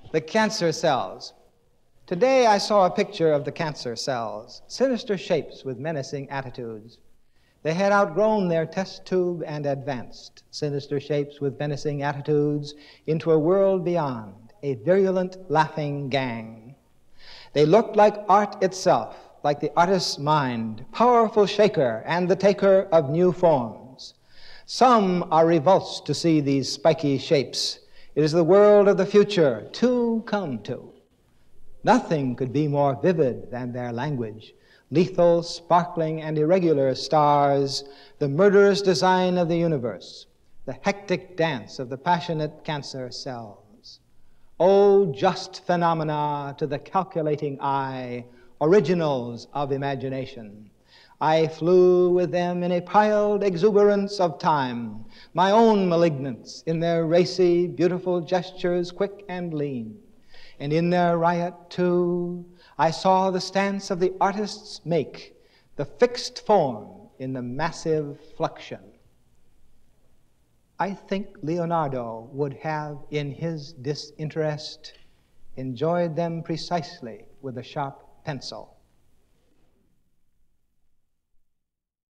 The cancer cells. Today I saw a picture of the cancer cells, sinister shapes with menacing attitudes. They had outgrown their test tube and advanced, sinister shapes with menacing attitudes, into a world beyond, a virulent, laughing gang. They looked like art itself, like the artist's mind, powerful shaker and the taker of new forms. Some are revulsed to see these spiky shapes. It is the world of the future to come to. Nothing could be more vivid than their language. Lethal, sparkling, and irregular stars, the murderous design of the universe, the hectic dance of the passionate cancer cells. Oh, just phenomena to the calculating eye, originals of imagination. I flew with them in a piled exuberance of time, my own malignants in their racy, beautiful gestures, quick and lean. And in their riot, too, I saw the stance of the artists make, the fixed form in the massive fluxion. I think Leonardo would have, in his disinterest, enjoyed them precisely with a sharp pencil.